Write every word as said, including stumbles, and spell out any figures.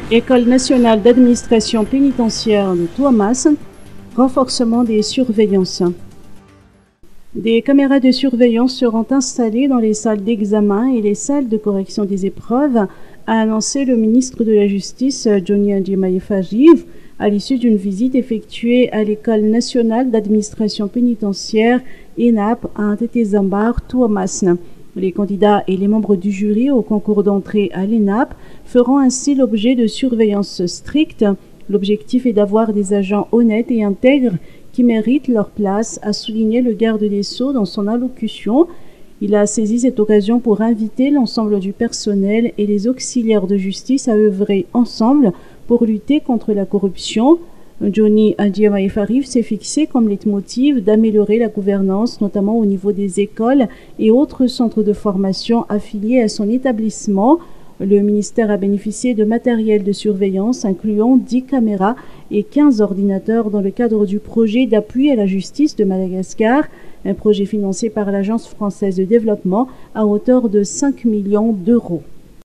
École nationale d'administration pénitentiaire de Touamas, renforcement des surveillances. Des caméras de surveillance seront installées dans les salles d'examen et les salles de correction des épreuves, a annoncé le ministre de la Justice, Johnny Adjemaye Fariv, à l'issue d'une visite effectuée à l'École nationale d'administration pénitentiaire E N A P à Ntetezambar, Touamas. Les candidats et les membres du jury au concours d'entrée à l'E N A P feront ainsi l'objet de surveillance stricte. L'objectif est d'avoir des agents honnêtes et intègres qui méritent leur place, a souligné le garde des Sceaux dans son allocution. Il a saisi cette occasion pour inviter l'ensemble du personnel et les auxiliaires de justice à œuvrer ensemble pour lutter contre la corruption. Johnny Adjemaye Fariv s'est fixé comme leitmotiv d'améliorer la gouvernance, notamment au niveau des écoles et autres centres de formation affiliés à son établissement. Le ministère a bénéficié de matériel de surveillance incluant dix caméras et quinze ordinateurs dans le cadre du projet d'appui à la justice de Madagascar, un projet financé par l'Agence française de développement à hauteur de cinq millions d'euros.